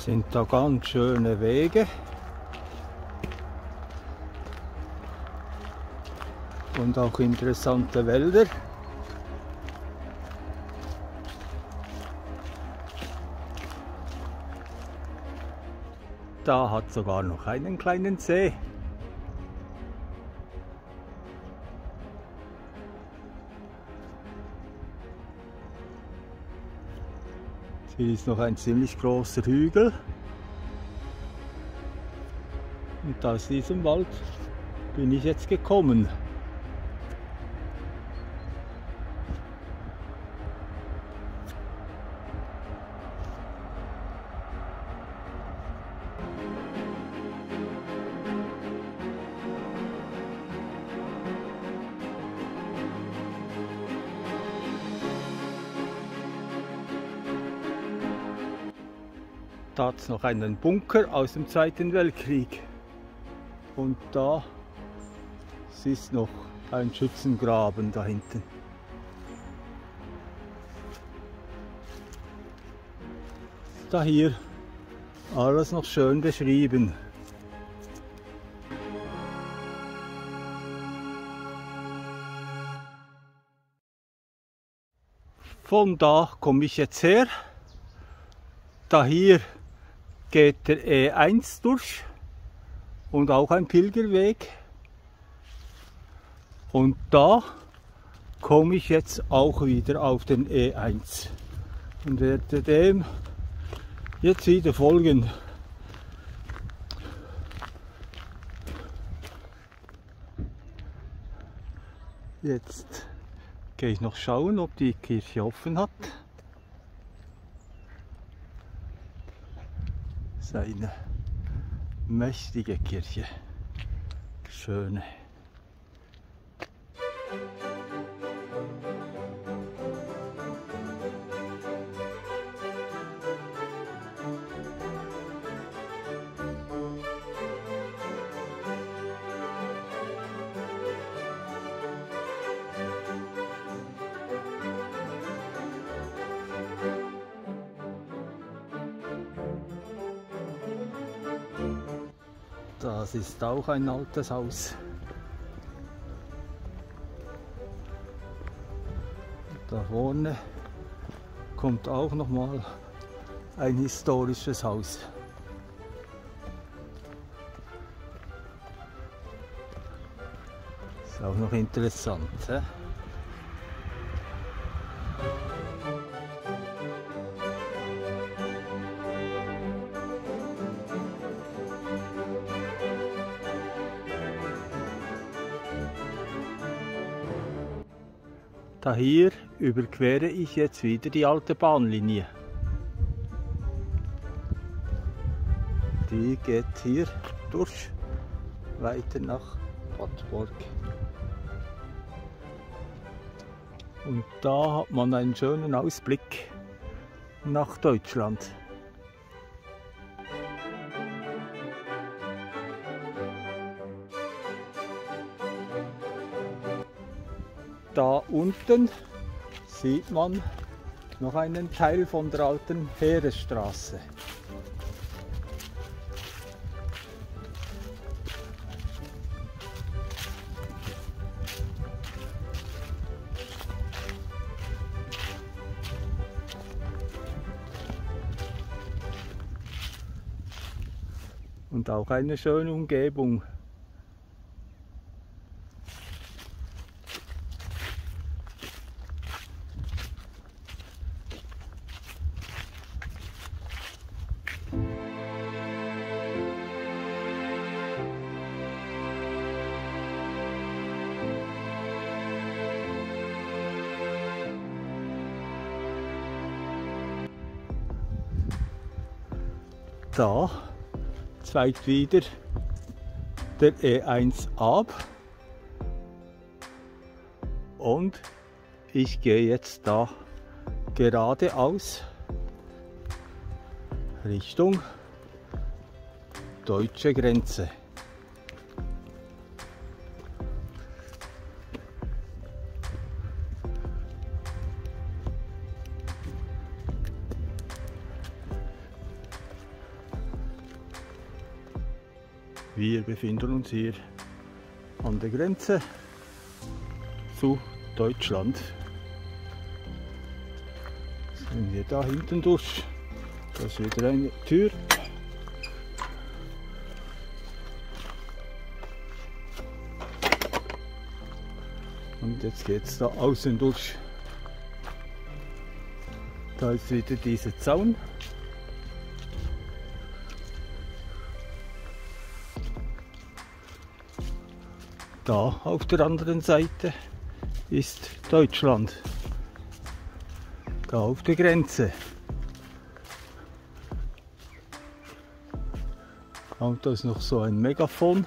Sind da ganz schöne Wege und auch interessante Wälder. Da hat sogar noch einen kleinen See. Hier ist noch ein ziemlich großer Hügel. Und aus diesem Wald bin ich jetzt gekommen. Da hat es noch einen Bunker aus dem Zweiten Weltkrieg. Und da ist noch ein Schützengraben da hinten. Da hier alles noch schön beschrieben. Von da komme ich jetzt her. Da hier geht der E1 durch und auch ein Pilgerweg. Und da komme ich jetzt auch wieder auf den E1 und werde dem jetzt wieder folgen. Jetzt gehe ich noch schauen, ob die Kirche offen hat. Das ist eine mächtige Kirche. Schöne. Das ist auch ein altes Haus. Da vorne kommt auch noch mal ein historisches Haus. Ist auch noch interessant. He? Da hier überquere ich jetzt wieder die alte Bahnlinie. Die geht hier durch, weiter nach Padborg. Und da hat man einen schönen Ausblick nach Deutschland. Da unten sieht man noch einen Teil von der alten Heeresstraße. Und auch eine schöne Umgebung. Da zweigt wieder der E1 ab und ich gehe jetzt da geradeaus Richtung deutsche Grenze. Wir befinden uns hier an der Grenze zu Deutschland. Sind wir da hinten durch. Da ist wieder eine Tür. Und jetzt geht es da außen durch. Da ist wieder dieser Zaun. Da auf der anderen Seite ist Deutschland. Da auf der Grenze. Und da ist noch so ein Megafon.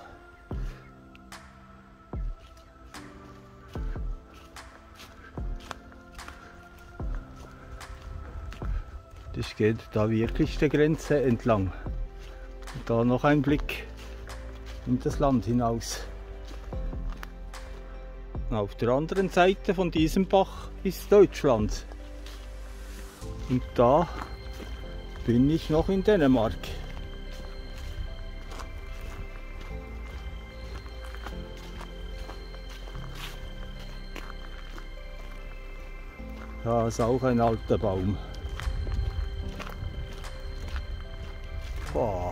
Ich gehe da wirklich der Grenze entlang. Und da noch ein Blick in das Land hinaus. Auf der anderen Seite von diesem Bach ist Deutschland. Und da bin ich noch in Dänemark. Da ist auch ein alter Baum. Boah.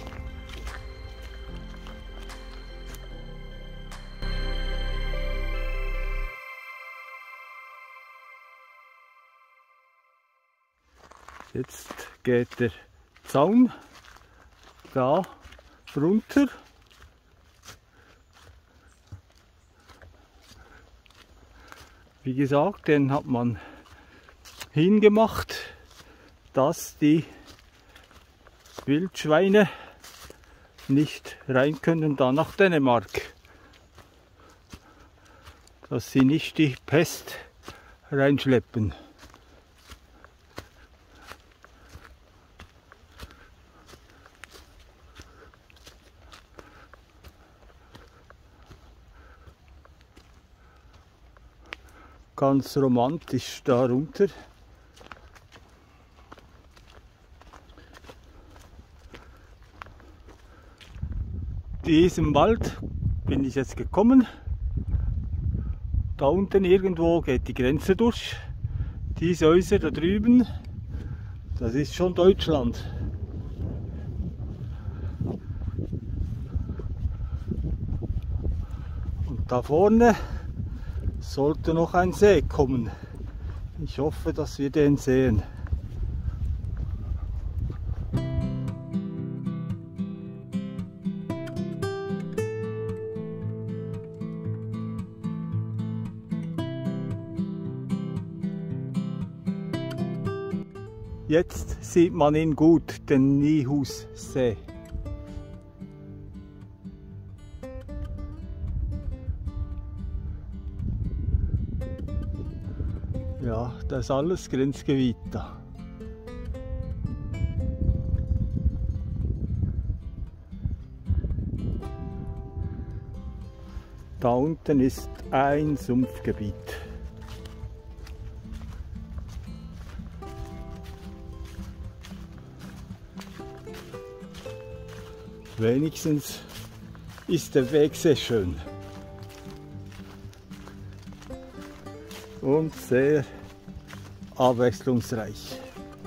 Jetzt geht der Zaun da runter. Wie gesagt, den hat man hingemacht, dass die Wildschweine nicht rein können da nach Dänemark. Dass sie nicht die Pest reinschleppen. Ganz romantisch da runter. Diesem Wald bin ich jetzt gekommen. Da unten irgendwo geht die Grenze durch. Diese Häuser da drüben, das ist schon Deutschland. Und da vorne sollte noch ein See kommen. Ich hoffe, dass wir den sehen. Jetzt sieht man ihn gut, den Nyhussee. Ja, das ist alles Grenzgebiet da. Da unten ist ein Sumpfgebiet. Wenigstens ist der Weg sehr schön und sehr abwechslungsreich.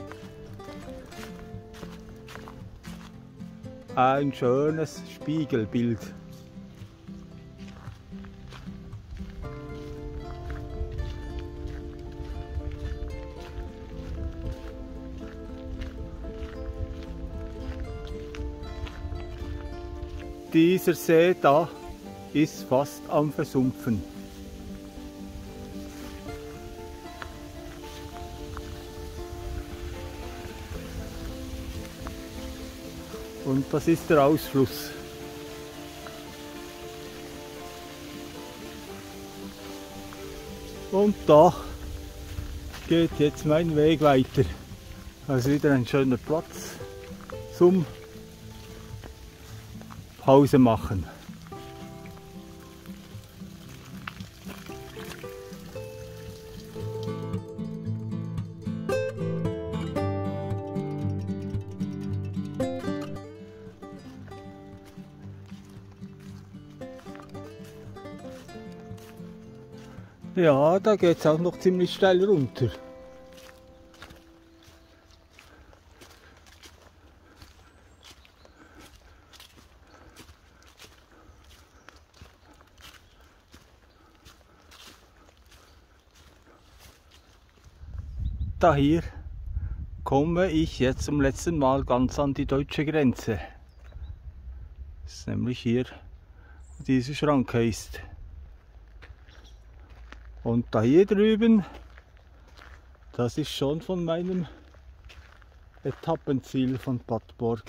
Ein schönes Spiegelbild. Dieser See da ist fast am Versumpfen. Und das ist der Ausfluss. Und da geht jetzt mein Weg weiter. Also wieder ein schöner Platz zum Pause machen. Ja, da geht es auch noch ziemlich steil runter. Da hier komme ich jetzt zum letzten Mal ganz an die deutsche Grenze. Das ist nämlich hier, wo diese Schranke ist. Und da hier drüben, das ist schon von meinem Etappenziel von Padborg.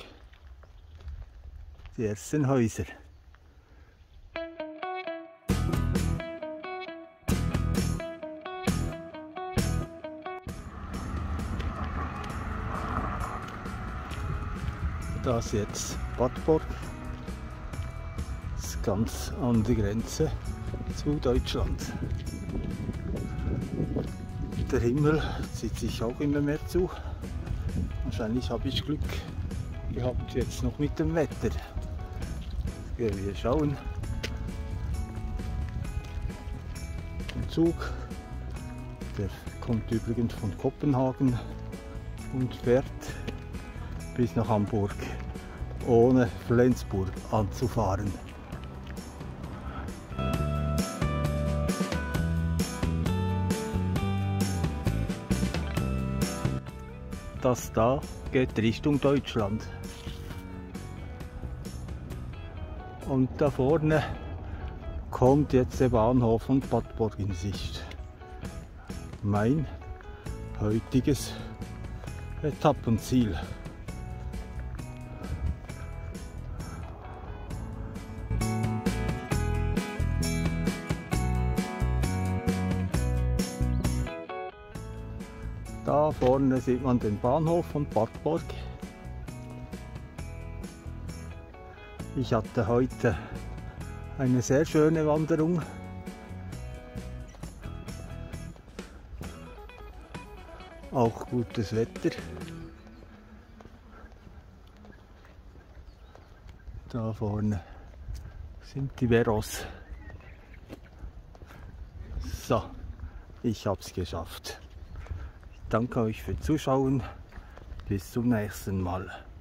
Die ersten Häuser. Das jetzt Padborg. Das ist ganz an die Grenze zu Deutschland. Der Himmel zieht sich auch immer mehr zu. Wahrscheinlich habe ich Glück gehabt jetzt noch mit dem Wetter. Jetzt gehen wir schauen. Der Zug, der kommt übrigens von Kopenhagen und fährt bis nach Hamburg, ohne Flensburg anzufahren. Das da geht Richtung Deutschland. Und da vorne kommt jetzt der Bahnhof von Padborg in Sicht. Mein heutiges Etappenziel. Da vorne sieht man den Bahnhof von Padborg. Ich hatte heute eine sehr schöne Wanderung. Auch gutes Wetter. Da vorne sind die Veros. So, ich habe es geschafft. Danke euch fürs Zuschauen. Bis zum nächsten Mal.